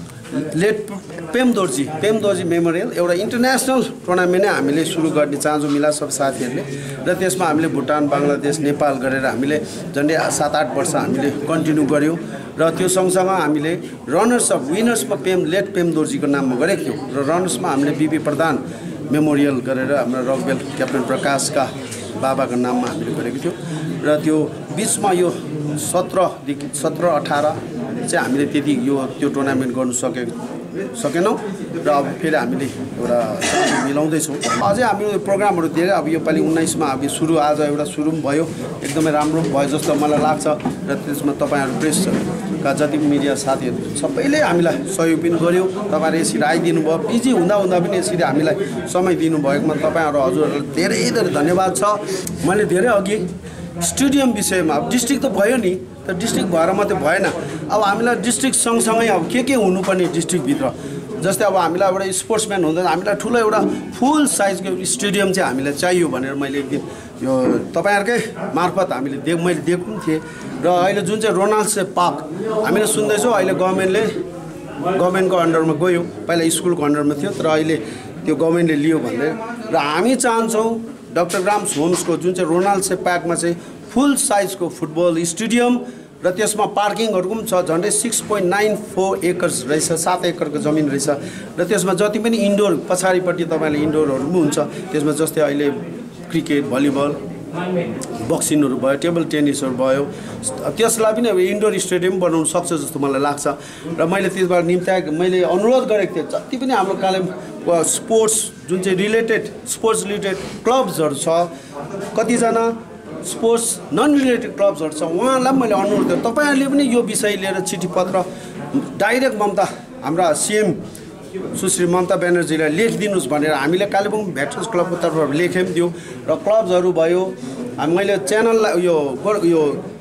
लेट पेम दोर्जी पेम दोर्जी मेमोरियल एउटा इन्टरनेसनल टुर्नामेन्टै हामीले सुरु गर्ने चाँजो मिला सब साथीहरूले र त्यसमा हामीले भुटान, बङ्गलादेश, नेपाल गरेर हामीले झन्डै सात आठ वर्ष हामीले कन्टिन्यू गऱ्यौँ र त्यो सँगसँगै हामीले रनर्स अफ विनर्समा पेम लेट पेम दोर्जीको नाममा गरेको थियौँ र रनर्समा हामीले बिपी प्रधान मेमोरियल गरेर हाम्रो रकबेल क्याप्टन प्रकाशका बाबाको नाममा हामीले गरेको थियौँ र त्यो बिचमा यो सत्रदेखि सत्र अठार चाहिँ हामीले त्यति यो त्यो टुर्नामेन्ट गर्नु सकेको सकेनौँ र अब फेरि हामीले एउटा मिलाउँदैछौँ। अझै हामी प्रोग्रामहरू धेरै अब योपालि उन्नाइसमा अब सुरु आज एउटा सुरु पनि भयो, एकदमै राम्रो भयो जस्तो मलाई लाग्छ र त्यसमा तपाईँहरू प्रेसका जति पनि मिडिया साथीहरू सबैले हामीलाई सहयोग पनि गर्यो। तपाईँहरू यसरी आइदिनु भयो, बिजी हुँदा हुँदा पनि यसरी हामीलाई समय दिनुभएकोमा तपाईँहरू हजुरहरूलाई धेरै धेरै धन्यवाद छ। मैले धेरै अघि स्टेडियम विषयमा अब डिस्ट्रिक्ट त भयो नि, तर डिस्ट्रिक्ट भएर मात्रै भएन। अब हामीलाई डिस्ट्रिक्ट सँगसँगै अब के के हुनुपर्ने डिस्ट्रिक्टभित्र, जस्तै अब हामीलाई एउटा स्पोर्ट्सम्यान हुँदा हामीलाई ठुलो एउटा फुल साइजको स्टेडियम चाहिँ हामीलाई चाहियो भनेर मैले एक दिन यो तपाईँहरूकै मार्फत हामीले देख मैले दिएको पनि थिएँ। र अहिले जुन चाहिँ रोनाल्ड पार्क हामीले सुन्दैछौँ, अहिले गभर्मेन्टले गभर्मेन्टको अन्डरमा गयो, पहिला स्कुलको अन्डरमा थियो, तर अहिले त्यो गभर्मेन्टले लियो भन्दै। र हामी चाहन्छौँ डाक्टर ग्राम्स होम्सको जुन चाहिँ रोनाल्ड पार्कमा चाहिँ फुल साइजको फुटबल स्टेडियम र त्यसमा पार्किङहरू पनि छ, झन्डै six point nine four acres रहेछ, सात एकरको जमिन रहेछ। र त्यसमा जति पनि इन्डोर पछाडिपट्टि तपाईँले इन्डोरहरू पनि हुन्छ, त्यसमा जस्तै अहिले क्रिकेट, भलिबल, बक्सिङहरू भयो, टेबल टेनिसहरू भयो, त्यसलाई पनि अब इन्डोर स्टेडियम बनाउनु सक्छ जस्तो मलाई लाग्छ। र मैले त्यसबाट निम्ति मैले अनुरोध गरेको थिएँ जति पनि हाम्रो कालेबुङ स्पोर्ट्स जुन चाहिँ रिलेटेड स्पोर्ट्स रिलेटेड क्लब्सहरू छ, कतिजना स्पोर्ट्स नन रिलेटेड क्लब्सहरू छ, उहाँलाई पनि मैले अनुरोध गरेँ तपाईँहरूले पनि यो विषय लिएर चिठी पत्र डाइरेक्ट ममता हाम्रा सिएम सुश्री ममता ब्यानर्जीलाई लेखिदिनुहोस् भनेर हामीले कालेबुङ भेटरन्स क्लबको तर्फबाट लेखेँ दियौँ। र क्लब्सहरू भयो, मैले च्यानललाई यो यो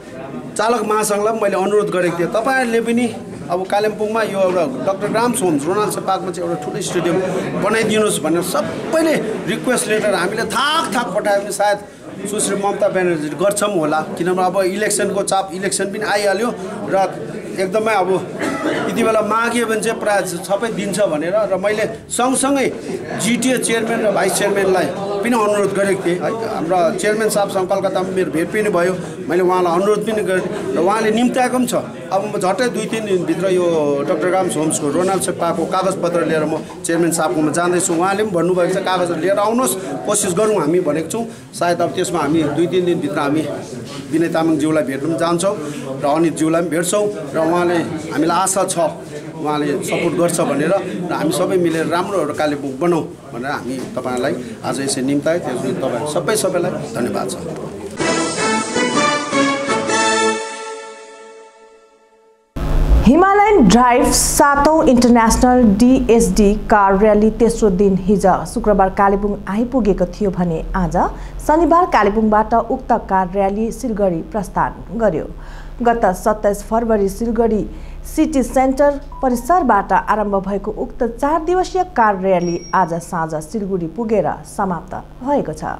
चालक महासङ्घलाई मैले अनुरोध गरेको थिएँ तपाईँहरूले पनि अब कालिम्पोङमा यो एउटा डाक्टर ग्राम्स होम्स रोनाल्ड पार्कमा चाहिँ एउटा ठुलो स्टेडियम बनाइदिनुहोस् भनेर सबैले रिक्वेस्ट लेटर हामीले थाक थाक पठायो भने सायद सुश्री ममता ब्यानर्जीले गर्छौँ होला, किनभने अब इलेक्सनको चाप इलेक्सन पनि आइहाल्यो र एकदमै अब यति बेला माग्यो भने चाहिँ प्रायः सबै दिन्छ भनेर। र मैले सँगसँगै जिटिए चेयरम्यान र भाइस चेयरम्यानलाई पनि अनुरोध गरेको थिएँ है। हाम्रा चेयरम्यान साहबसँग कलकत्तामा मेरो भेट पनि भयो, मैले उहाँलाई अनुरोध पनि गरेँ र उहाँले निम्त्याएको पनि छ। अब म झट्टै दुई तिन दिनभित्र यो डाक्टर ग्राम्स होम्सको रोनाल्ड पार्कको कागजपत्र लिएर म चेयरम्यान साहबकोमा जाँदैछु, उहाँले पनि भन्नुभएको छ कागजहरू लिएर आउनुहोस्, कोसिस गरौँ हामी भनेको छौँ। सायद अब त्यसमा हामी दुई तिन दिनभित्र हामी विनय तामाङज्यूलाई भेट्न पनि जान्छौँ र अनितज्यूलाई पनि भेट्छौँ र उहाँले हामीलाई आशा छ उहाँले सपोर्ट गर्छ भनेर, र हामी सबै मिलेर राम्रो एउटा कालेबुङ बनाऊँ भनेर हामी तपाईँहरूलाई आज यसरी निम्ताए। त्यसपछि तपाईँ सबै सबैलाई धन्यवाद छ। हिमालयन ड्राइभ सातौं इन्टरनेसनल डिएसडी कार र्याली तेस्रो दिन हिज शुक्रबार कालेबुङ आइपुगेको थियो भने आज शनिबार कालेबुङबाट उक्त कार र्याली सिलगढी प्रस्थान गर्यो। गत सत्ताइस फरवरी सिलगढी सिटी सेन्टर परिसरबाट आरम्भ भएको उक्त चार दिवसीय कार र्याली आज साँझ सिलगढी पुगेर समाप्त भएको छ।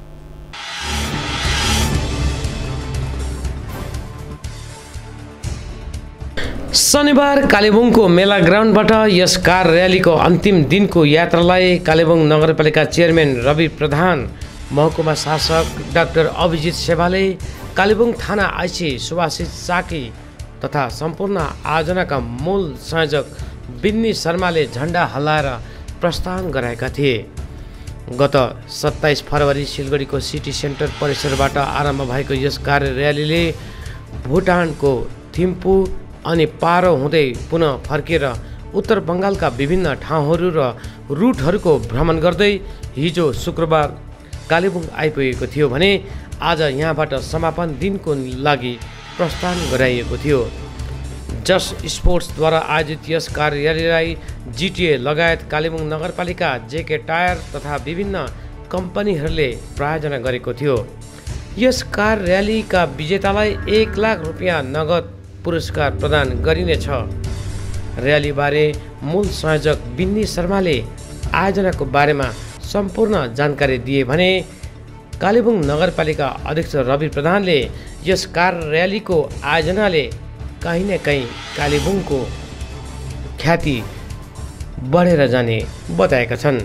शनिबार कालेबुङको मेला ग्राउन्डबाट यस कार र्यालीको अन्तिम दिनको यात्रालाई कालेबुङ नगरपालिका चेयरम्यान रवि प्रधान, महकुमा शासक डाक्टर अभिजित सेवाले, कालेबुङ थाना आइसी सुभाषित साकी तथा सम्पूर्ण आयोजनाका मूल संयोजक बिन्नी शर्माले झण्डा हल्लाएर प्रस्थान गराएका थिए। गत सत्ताइस फरवरी सिलगढीको सिटी सेन्टर परिसरबाट आरम्भ भएको यस कार र्यालीले भुटानको थिम्पू अनि पारो हुँदै पुनः फर्केर उत्तर बङ्गालका विभिन्न ठाउँहरू र रुटहरूको भ्रमण गर्दै हिजो शुक्रबार कालेबुङ आइपुगेको थियो भने आज यहाँबाट समापन दिनको लागि प्रस्थान गराइएको थियो। जस स्पोर्ट्सद्वारा आयोजित यस कार र्यालीलाई जिटिए लगायत कालेबुङ नगरपालिका, जेके टायर तथा विभिन्न कम्पनीहरूले प्रायोजना गरेको थियो। यस कार र्यालीका विजेतालाई एक लाख रुपियाँ नगद पुरस्कार प्रदान गरिनेछ। र्यालीबारे मूल संयोजक बिन्नी शर्माले आयोजनाको बारेमा सम्पूर्ण जानकारी दिए भने कालेबुङ नगरपालिका अध्यक्ष रवि प्रधानले यस कार र्यालीको आयोजनाले कहीँ न कहीँ कालेबुङको ख्याति बढेर जाने बताएका छन्।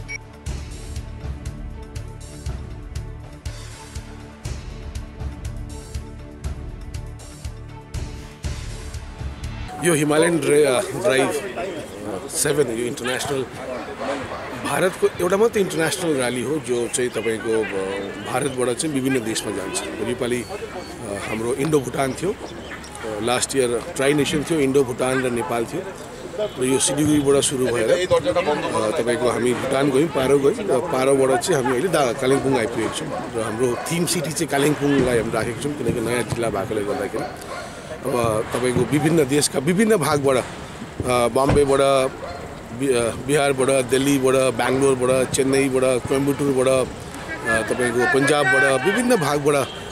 यो हिमालयन ड्राइभ सेभेन यो इन्टरनेसनल भारतको एउटा मात्रै इन्टरनेसनल र्याली हो जो चाहिँ तपाईँको भारतबाट चाहिँ विभिन्न देशमा जान्छ। योपालि हाम्रो इन्डो भुटान थियो, लास्ट इयर ट्राई नेसन थियो, इन्डो भुटान र नेपाल थियो र यो सिलिगुडीबाट सुरु भएर तपाईँको हामी भुटान गयौँ, पारो गयौँ र पारोबाट चाहिँ हामी अहिले दा कालिम्पोङ आइपुगेको छौँ र हाम्रो थिम सिटी चाहिँ कालिम्पोङलाई हामी राखेको छौँ किनकि नयाँ जिल्ला भएकोले गर्दाखेरि अब तपाईँको विभिन्न देशका विभिन्न भागबाट बम्बेबाट, बिहारबाट, दिल्लीबाट, बेङ्गलोरबाट, चेन्नईबाट, कोइम्बटुरबाट, तपाईँको पन्जाबबाट विभिन्न भागबाट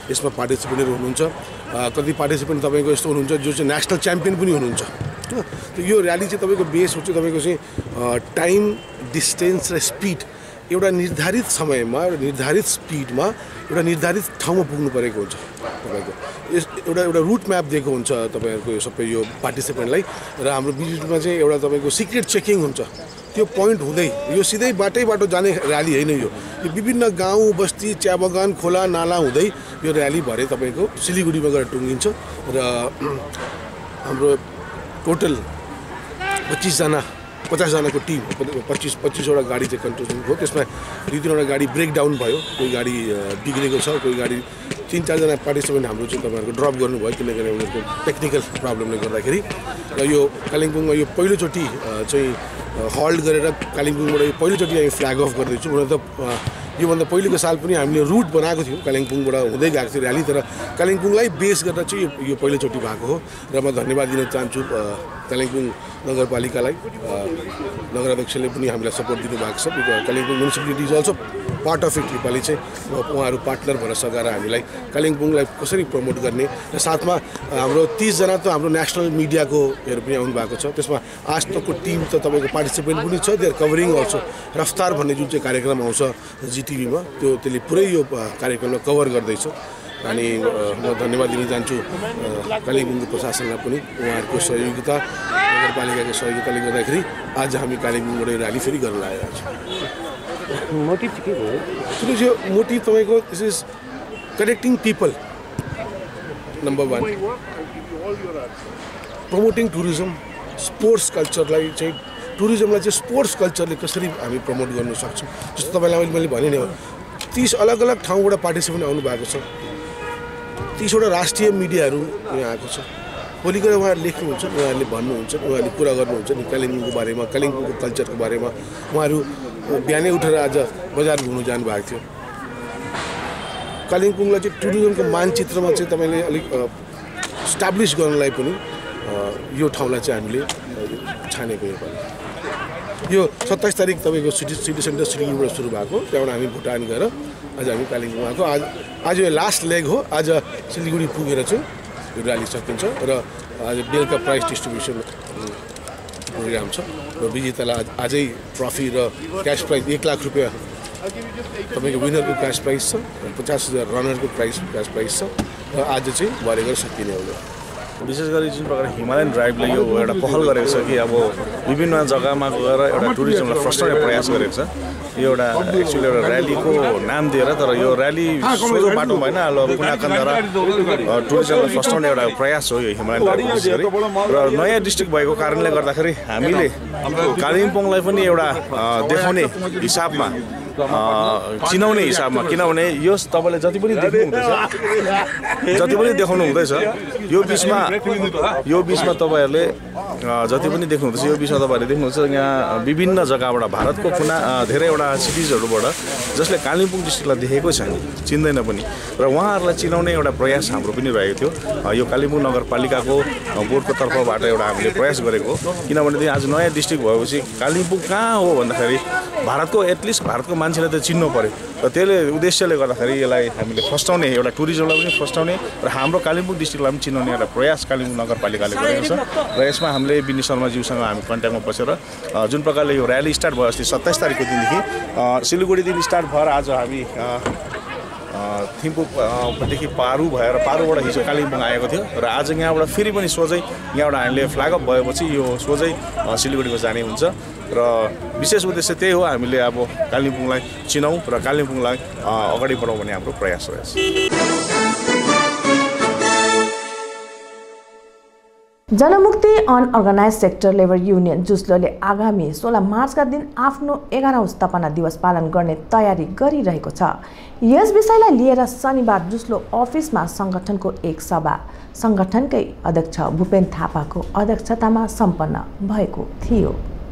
यसमा पार्टिसिपेन्टहरू हुनुहुन्छ। कति पार्टिसिपेन्ट तपाईँको यस्तो हुनुहुन्छ जो चाहिँ नेसनल च्याम्पियन पनि हुनुहुन्छ। त्यो यो र्याली चाहिँ तपाईँको बेस हुन्छ तपाईँको चाहिँ टाइम, डिस्टेन्स र स्पिड एउटा निर्धारित समयमा निर्धारित स्पिडमा एउटा निर्धारित ठाउँमा पुग्नु परेको हुन्छ। तपाईँको एउटा एउटा रुट म्याप दिएको हुन्छ तपाईँहरूको यो सबै यो पार्टिसिपेन्टलाई र हाम्रो बिचमा चाहिँ एउटा तपाईँको सिक्रेट चेकिङ हुन्छ। त्यो पोइन्ट हुँदै यो सिधै बाटै बाटो जाने र्याली होइन। यो यो विभिन्न गाउँ बस्ती चिया बगान खोला नाला हुँदै यो र्याली भरे तपाईँको सिलिगुडीमा गएर टुङ्गिन्छ र हाम्रो टोटल पच्चिसजना पचासजनाको टिम पच्चिस पच्चिसवटा गाडी चाहिँ कन्ट्रोल भयो। त्यसमा दुई तिनवटा गाडी ब्रेकडाउन भयो, कोही गाडी बिग्रेको छ, कोही गाडी तिन चारजना पार्टिसिपेन्ट हाम्रो चाहिँ तपाईँहरूको ड्रप गर्नुभयो किनकि उनीहरूको टेक्निकल प्रब्लमले गर्दाखेरि। र यो कालिम्पोङमा यो पहिलोचोटि चाहिँ हल्ट गरेर कालिम्पोङबाट यो पहिलोचोटि हामी फ्ल्याग अफ गर्दैछौँ। हुन त योभन्दा पहिलेको साल पनि हामीले रुट बनाएको थियौँ, कालिम्पोङबाट हुँदै गएको थियो र्याली, तर कालिम्पोङलाई बेस गरेर चाहिँ यो यो पहिलोचोटि भएको हो। र म धन्यवाद दिन चाहन्छु कालिम्पोङ नगरपालिकालाई। नगर अध्यक्षले पनि हामीलाई सपोर्ट दिनुभएको छ। Kalimpong municipality is also part of it. Nepali चाहिँ उहाँहरू पार्टनर भएर सघाएर हामीलाई कालिम्पोङलाई कसरी प्रमोट गर्ने र साथमा हाम्रो तिसजना त हाम्रो नेसनल मिडियाकोहरू पनि आउनु भएको छ। त्यसमा आज तकको टिम त तपाईँको पार्टिसिपेन्ट पनि छ। देयर कभरिङ अल्सो रफ्तार भन्ने जुन चाहिँ कार्यक्रम आउँछ जिटिभीमा त्यो त्यसले पुरै यो कार्यक्रमलाई कभर गर्दैछ। अनि म धन्यवाद दिन चाहन्छु कालिम्पोङको प्रशासनलाई पनि उहाँहरूको सहयोगिता नगरपालिकाको सहयोगिताले गर्दाखेरि आज हामी कालिम्पोङबाट र्याली फेरि गर्न लागेका छौँ। मोटिभ के हो? यो मोटिभ तपाईँको this is connecting people number one, promoting tourism, sports कल्चरलाई चाहिँ टुरिज्मलाई चाहिँ स्पोर्ट्स कल्चरले कसरी हामी प्रमोट गर्न सक्छौँ। जस्तो तपाईँलाई मैले भने नि हो तीस अलग अलग ठाउँबाट पार्टिसिपेन्ट आउनु भएको छ। तीसवटा राष्ट्रिय मिडियाहरू यहाँ आएको छ। भोलि गएर उहाँहरू लेख्नुहुन्छ, उहाँहरूले भन्नुहुन्छ, उहाँहरूले कुरा गर्नुहुन्छ नि कालिम्पोङको बारेमा, कालिम्पोङको कल्चरको बारेमा। उहाँहरू बिहानै उठेर आज बजार घुम्नु जानुभएको थियो। कालिम्पोङलाई चाहिँ टुरिज्मको मानचित्रमा चाहिँ तपाईँले अलिक इस्टाब्लिस गर्नलाई पनि यो ठाउँलाई चाहिँ हामीले छानेको यो पालि। यो सत्ताइस तारिक तपाईँको सिटी सिटी सेन्टर सिलिगुडीबाट सुरु भएको, त्यहाँबाट हामी भुटान गएर आज हामी कालिम्पोङ आएको। आज आज यो लास्ट लेग हो। आज सिलिगुडी पुगेर चाहिँ यो र्याली सकिन्छ र आज बेलुका प्राइज डिस्ट्रिब्युसन प्रोग्राम छ र विजेतालाई आजै ट्रफी र क्यास प्राइज एक लाख रुपियाँ तपाईँको विनरको क्यास प्राइज छ, पचास हजार रनरको प्राइज क्यास प्राइज छ र आज चाहिँ भरे गएर सकिने हो। विशेष गरी जुन प्रकार हिमालयन ड्राइभले यो एउटा पहल गरेको छ कि अब विभिन्न जग्गामा गएर एउटा टुरिज्मलाई फस्टाउने प्रयास गरेको छ। यो एउटा एक्चुअली एउटा र्यालीको नाम दिएर, तर यो र्याली सोझो बाटो होइन, अब कुना कन्दरा टुरिज्मलाई फस्टाउने एउटा प्रयास हो यो हिमालयन ड्राइभ विशेष गरी। र नयाँ डिस्ट्रिक्ट भएको कारणले गर्दाखेरि हामीले कालिम्पोङलाई पनि एउटा देखाउने हिसाबमा चिनाउने हिसाबमा, किनभने यो तपाईँले जति पनि देख्नुहुँदैछ जति पनि देखाउनु हुँदैछ यो बिचमा यो बिचमा तपाईँहरूले जति पनि देख्नुहुँदैछ यो बिचमा तपाईँहरूले देख्नुहुन्छ यहाँ विभिन्न जग्गाबाट भारतको कुना धेरैवटा सिटिजहरूबाट जसले कालिम्पोङ डिस्ट्रिक्टलाई देखेकै छैन, चिन्दैन पनि, र उहाँहरूलाई चिनाउने एउटा प्रयास हाम्रो पनि रहेको थियो। यो कालिम्पोङ नगरपालिकाको बोर्डको तर्फबाट एउटा हामीले प्रयास गरेको हो। किनभने आज नयाँ डिस्ट्रिक्ट भएपछि कालिम्पोङ कहाँ हो भन्दाखेरि भारतको एटलिस्ट भारतको मान्छेलाई त चिन्नु पऱ्यो र त्यसले उद्देश्यले गर्दाखेरि यसलाई हामीले फस्टाउने एउटा टुरिज्मलाई पनि फस्टाउने र हाम्रो कालिम्पोङ डिस्ट्रिक्टलाई पनि चिनाउने एउटा प्रयास कालिम्पोङ नगरपालिकाले गरेको छ। र यसमा हामीले विनी शर्माज्यूसँग हामी कन्ट्याक्टमा बसेर जुन प्रकारले यो र्याली स्टार्ट भयो अस्ति सत्ताइस तारिकको दिनदेखि सिलिगुडीदेखि स्टार्ट भएर आज हामी थिम्पूदेखि पारू भएर पारूबाट हिजो कालिम्पोङ आएको थियो र आज यहाँबाट फेरि पनि सोझै यहाँबाट हामीले फ्ल्याग अफ भएपछि यो सोझै सिलिगुडीको जाने हुन्छ र विशेष उद्देश्य त्यही हो, हामीले अब कालिम्पोङलाई चिनाउँ र कालिम्पोङलाई अगाडि बढाउँ भन्ने हाम्रो प्रयास रहेछ। Janmukti unorganised sector labour union जुस्लोले आगामी सोह्र मार्चका दिन आफ्नो एघारौँ स्थापना दिवस पालन गर्ने तयारी गरिरहेको छ। यस विषयलाई लिएर शनिबार जुस्लो अफिसमा सङ्गठनको एक सभा सङ्गठनकै अध्यक्ष भूपेन थापाको अध्यक्षतामा सम्पन्न भएको थियो।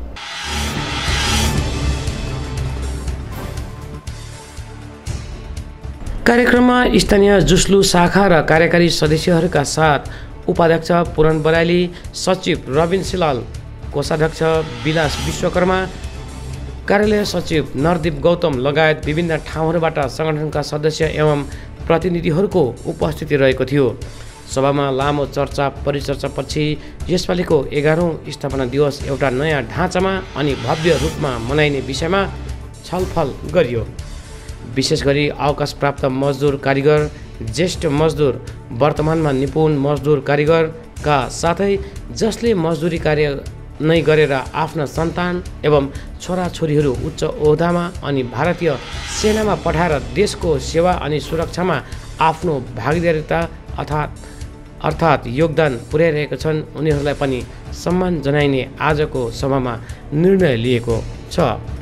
कार्यक्रममा स्थानीय जुस्लु शाखा र कार्यकारी सदस्यहरूका साथ उपाध्यक्ष पुरन बराइली, सचिव रविन सिलाल, कोषाध्यक्ष विलास विश्वकर्मा, कार्यालय सचिव नरदीप गौतम लगायत विभिन्न ठाउँहरूबाट सङ्गठनका सदस्य एवं प्रतिनिधिहरूको उपस्थिति रहेको थियो। सभामा लामो चर्चा परिचर्चापछि यसपालिको एघारौँ स्थापना दिवस एउटा नयाँ ढाँचामा अनि भव्य रूपमा मनाइने विषयमा छलफल गरियो। विशेष गरी अवकाश प्राप्त मजदुर कारिगर, ज्येष्ठ मजदुर, वर्तमानमा निपुण मजदुर कारिगरका साथै जसले मजदुरी कार्य नै गरेर आफ्ना सन्तान एवं छोराछोरीहरू उच्च ओहदामा अनि भारतीय सेनामा पठाएर देशको सेवा अनि सुरक्षामा आफ्नो भागीदारिता अर्थात् अर्थात् योगदान पुर्याइरहेका छन्, उनीहरूलाई पनि सम्मान जनाइने आजको सभामा निर्णय लिएको छ।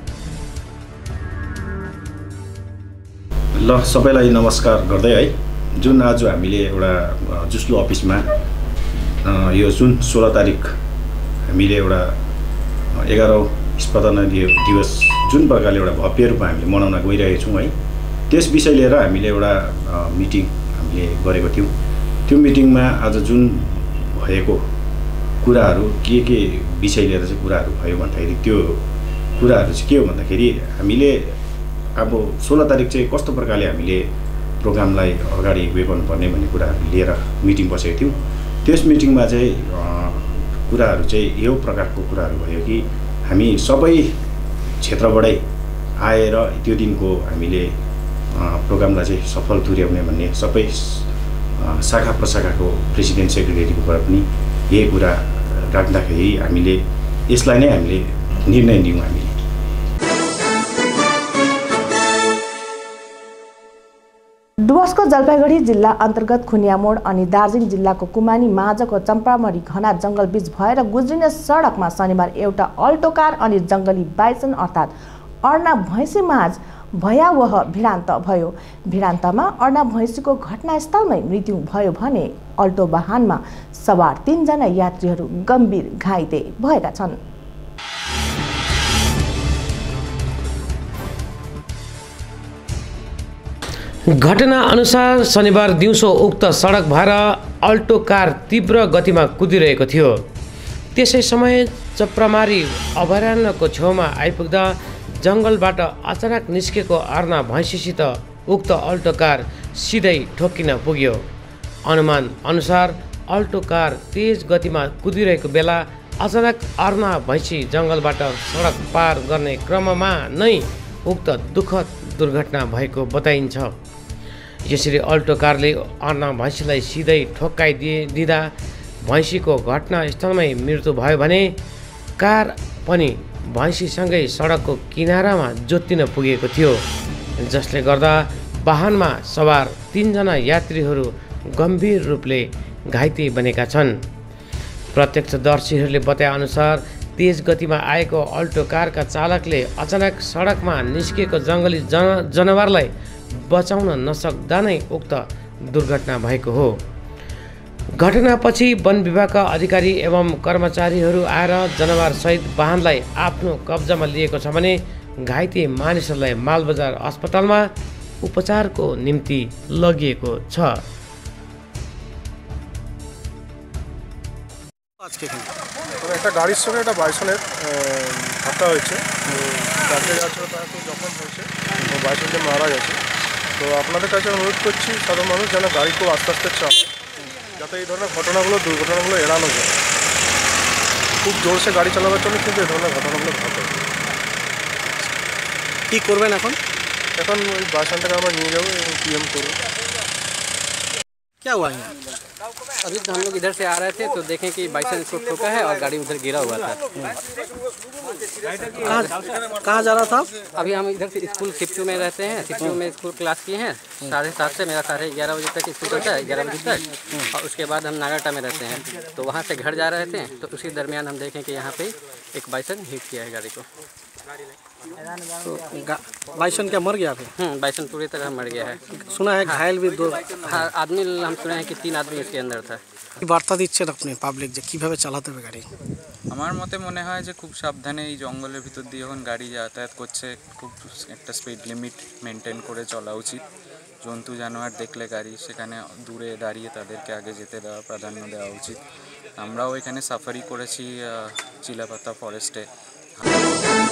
ल सबैलाई नमस्कार गर्दै है, जुन आज हामीले एउटा जुस्लु अफिसमा यो जुन सोह्र तारिक हामीले एउटा एघारौँ स्थापना दिवस जुन प्रकारले एउटा भव्य रूपमा हामीले मनाउन गइरहेका छौँ है, त्यस विषय लिएर हामीले एउटा मिटिङ हामीले गरेको थियौँ। त्यो मिटिङमा आज जुन भएको कुराहरू के के विषय लिएर चाहिँ कुराहरू भयो भन्दाखेरि त्यो कुराहरू चाहिँ के हो भन्दाखेरि हामीले अब सोह्र तारिक चाहिँ कस्तो प्रकारले हामीले प्रोग्रामलाई अगाडि उयो गर्नुपर्ने भन्ने कुराहरू लिएर मिटिङ बसेको थियौँ। त्यस मिटिङमा चाहिँ कुराहरू चाहिँ यो प्रकारको कुराहरू भयो कि हामी सबै क्षेत्रबाटै आएर त्यो दिनको हामीले प्रोग्रामलाई चाहिँ सफल तुर्याउने भन्ने सबै शाखा प्रशाखाको प्रेसिडेन्ट सेक्रेटरीकोबाट पनि यही कुरा राख्दाखेरि हामीले यसलाई नै हामीले निर्णय लियौँ। हामीले डुवर्सको जलपाइगुडी जिल्ला अन्तर्गत खुनियामोड अनि दार्जिलिङ जिल्लाको कुमानी माझको चम्पामरी घना जङ्गल बीच भएर गुज्रिने सडकमा शनिबार एउटा अल्टो कार अनि जङ्गली बाइसन अर्थात् अर्ना भैँसी माझ भयावह भिडान्त भयो। भिडान्तमा अर्ना भैँसीको घटनास्थलमै मृत्यु भयो भने अल्टो वाहनमा सवार तीनजना यात्रीहरू गम्भीर घाइते भएका छन्। घटना अनुसार शनिबार दिउँसो उक्त सडक भएर अल्टो कार तीव्र गतिमा कुदिरहेको थियो। त्यसै समय चप्रामारी अभयारण्यको छेउमा आइपुग्दा जङ्गलबाट अचानक निस्केको अर्ना भैँसीसित उक्त अल्टो कार सिधै ठोक्किन पुग्यो। अनुमान अनुसार अल्टो कार तेज गतिमा कुदिरहेको बेला अचानक अर्ना भैँसी जङ्गलबाट सडक पार गर्ने क्रममा नै उक्त दुःखद दुर्घटना भएको बताइन्छ। यसरी अल्टो कारले अर्ना भैँसीलाई सिधै ठोक्काइदिए दिँदा भैँसीको घटनास्थलमै मृत्यु भयो भने कार पनि भैँसीसँगै सडकको किनारामा जोत्तिन पुगेको थियो, जसले गर्दा वाहनमा सवार तीनजना यात्रीहरू गम्भीर रूपले घाइते बनेका छन्। प्रत्यक्षदर्शीहरूले बताएअनुसार तेज गतिमा आएको अल्टो कारका चालकले अचानक सडकमा निस्किएको जङ्गली जन जनावरलाई बचाउन नसक्दा नै उक्त दुर्घटना भएको हो। घटनापछि वन विभागका अधिकारी एवं कर्मचारीहरू आएर जनावरसहित वाहनलाई आफ्नो कब्जामा लिएको छ भने घाइते मानिसहरूलाई मालबजार अस्पतालमा उपचारको निम्ति लगिएको छ। একটা গাড়ির সঙ্গে একটা বাইসনের ধাক্কা হয়েছে, চারটে যাচ্ছিল তারা খুব জখম হয়েছে, বাইসনটা মারা গেছে। তো আপনাদের কাছে অনুরোধ করছি সাধারণ মানুষ যেন গাড়ি খুব আস্তে আস্তে চালায়, যাতে এই ধরনের ঘটনাগুলো দুর্ঘটনাগুলো এড়ানো যায়। খুব জোরসে গাড়ি চালাবার জন্য কিন্তু এই ধরনের ঘটনাগুলো ঘটে। কী করবেন এখন? এখন ওই বাইসনটাকে আমরা নিয়ে যাবো এবং পিএম করবো। क्या हुआ है? अभी तो हम लोग इधर से आ रहे थे तो देखें कि बाइसन इसको ठोका है और गाड़ी उधर गिरा हुआ था। कहाँ जा रहा था? अभी हम इधर से स्कूल सिप्टू में रहते हैं, सिप्टू में स्कूल क्लास किए हैं। साढ़े सात से मेरा साढ़े ग्यारह बजे तक स्कूल चलता है, ग्यारह बजे तक, और उसके बाद हम नागरटा में रहते हैं। तो वहाँ से घर जा रहे थे तो उसी दरमियान हम देखें कि यहाँ पे एक बाइसन हिट किया है गाड़ी को। तो बाइसन क्या मर गया? हम्म बाइसन पूरी तरह मर गया है। सुना है घायल भी दो हाँ आदमी हम सुने हैं कि तीन आदमी इसके अंदर था। বার্তা দিচ্ছেন আপনি পাবলিক যে কিভাবে চালাতে হবে গাড়ি? আমার মতে মনে হয় যে খুব সাবধানে এই জঙ্গলের ভিতর দিয়ে যখন গাড়ি যাতায়াত করছে খুব একটা স্পিড লিমিট মেনটেন করে চলা উচিত। জন্তু জানোয়ার দেখলে গাড়ি সেখানে দূরে দাঁড়িয়ে তাদেরকে আগে যেতে দেওয়া প্রাধান্য দেওয়া উচিত। আমরাও এখানে সাফারি করেছি চিলাপাতা ফরেস্টে।